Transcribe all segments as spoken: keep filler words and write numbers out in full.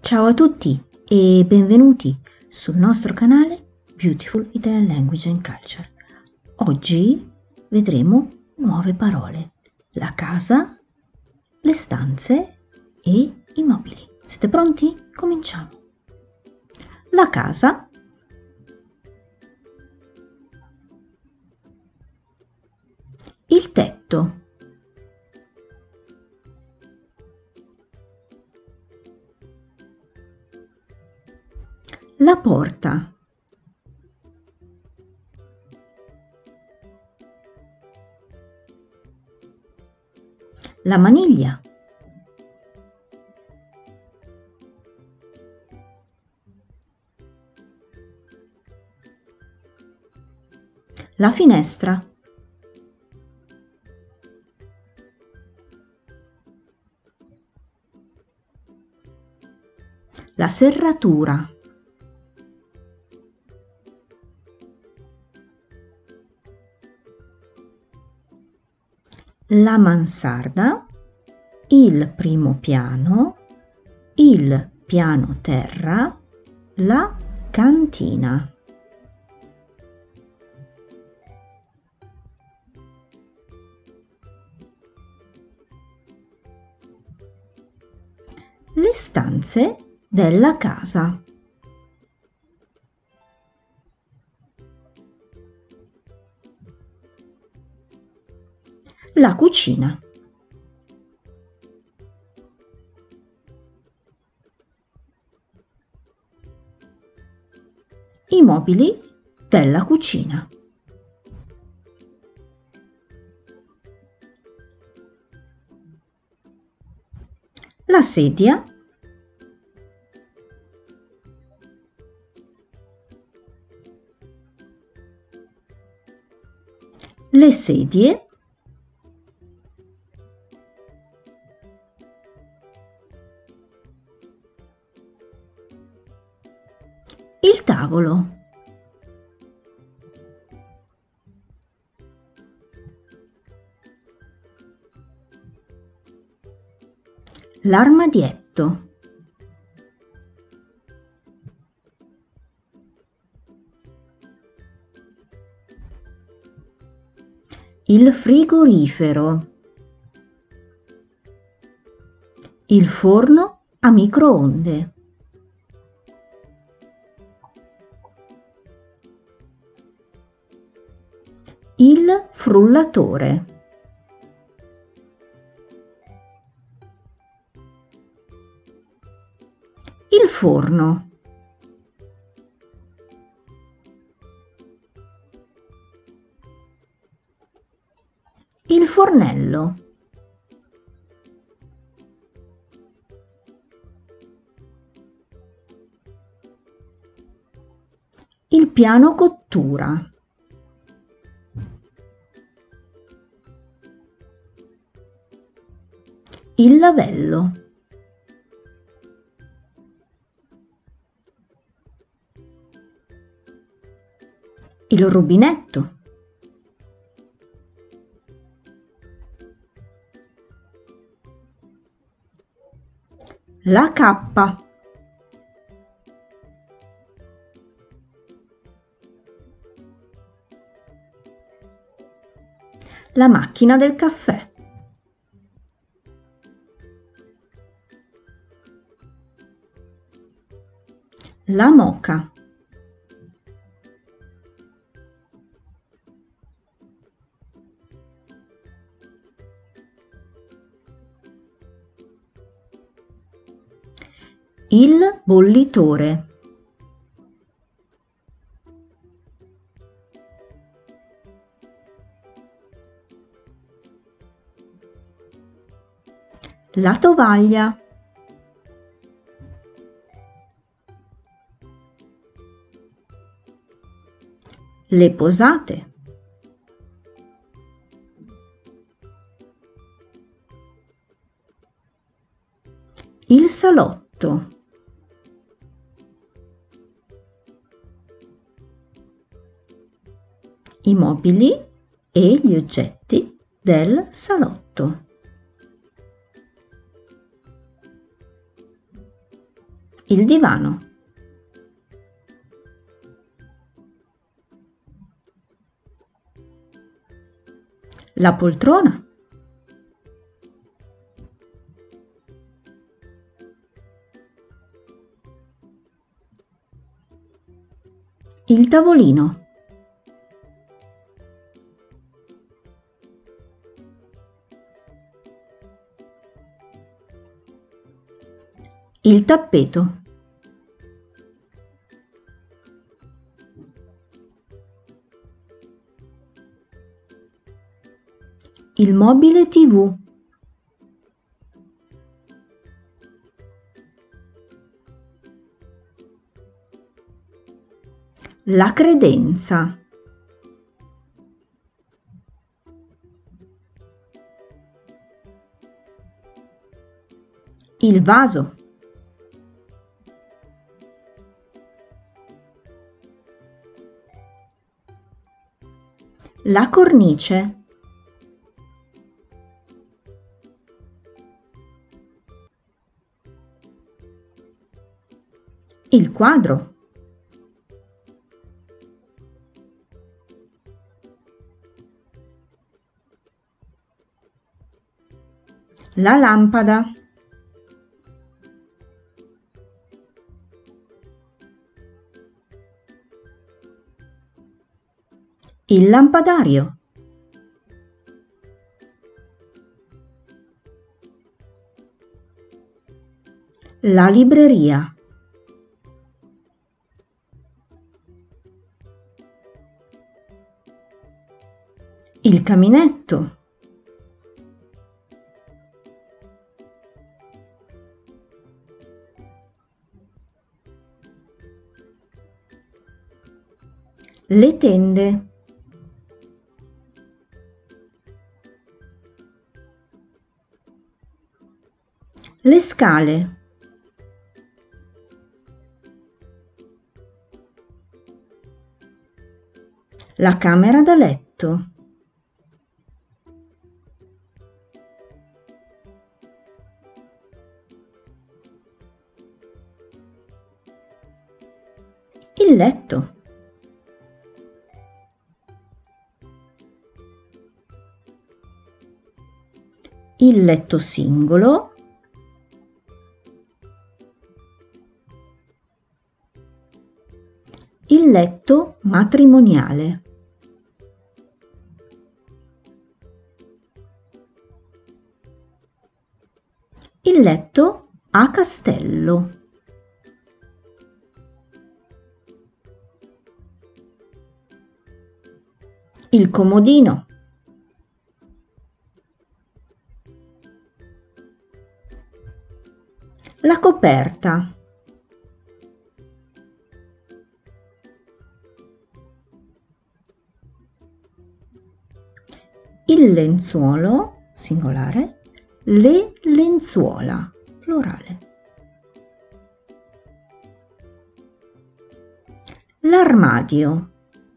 Ciao a tutti e benvenuti sul nostro canale Beautiful Italian Language and Culture. Oggi vedremo nuove parole: la casa, le stanze e i mobili. Siete pronti? Cominciamo. La casa, il tetto, la porta, la maniglia, la finestra, la serratura, la mansarda, il primo piano, il piano terra, la cantina. Le stanze della casa. La cucina. I mobili della cucina. La sedia. Le sedie. Il tavolo. L'armadietto. Il frigorifero. Il forno a microonde. Il frullatore. Il forno. Il fornello. Il piano cottura. Il lavello. Il rubinetto. La cappa. La macchina del caffè. La moka. Il bollitore. La tovaglia. Le posate. Il salotto. I mobili e gli oggetti del salotto. il divano, la poltrona, il tavolino, il tappeto, il mobile tivù, la credenza, il vaso, la cornice, il quadro, la lampada, il lampadario, la libreria, il caminetto, le tende, le scale, la camera da letto, il letto, il letto singolo, il letto matrimoniale, il letto a castello, il comodino, la coperta, il lenzuolo, singolare, le lenzuola, plurale, l'armadio,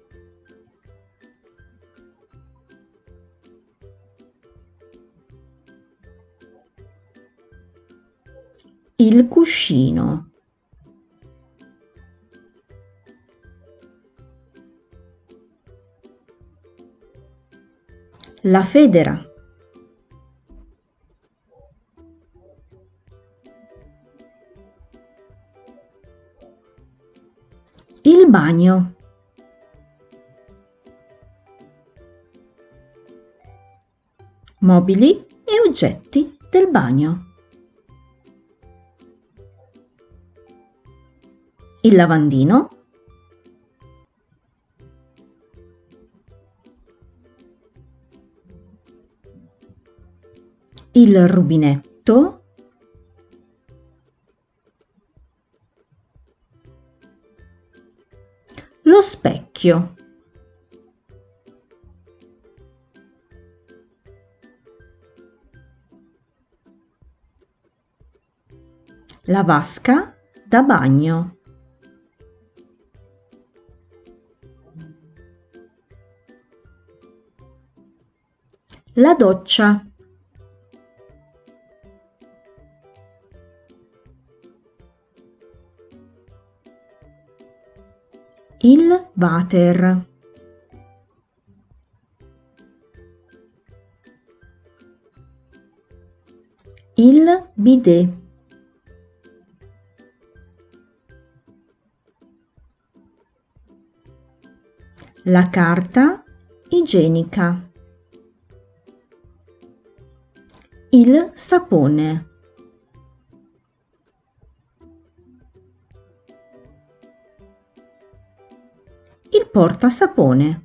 il cuscino, la federa, il bagno, mobili e oggetti del bagno, il lavandino, il rubinetto, lo specchio, la vasca da bagno, la doccia, il water, il bidet, la carta igienica, il sapone, il portasapone,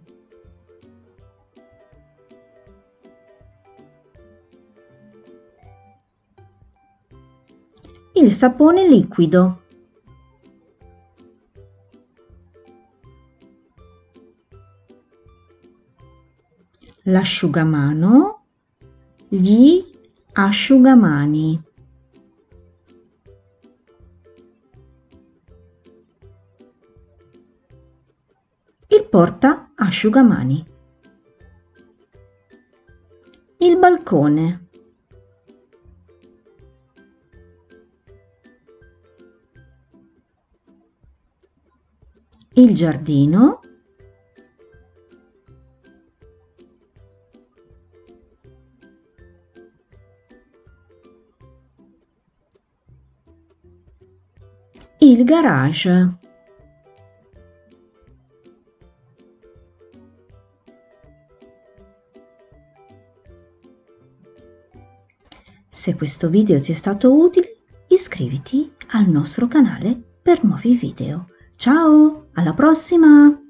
il sapone liquido, l'asciugamano, gli asciugamani, il porta asciugamani, il balcone, il giardino, il garage. Se questo video ti è stato utile, iscriviti al nostro canale per nuovi video. Ciao, alla prossima!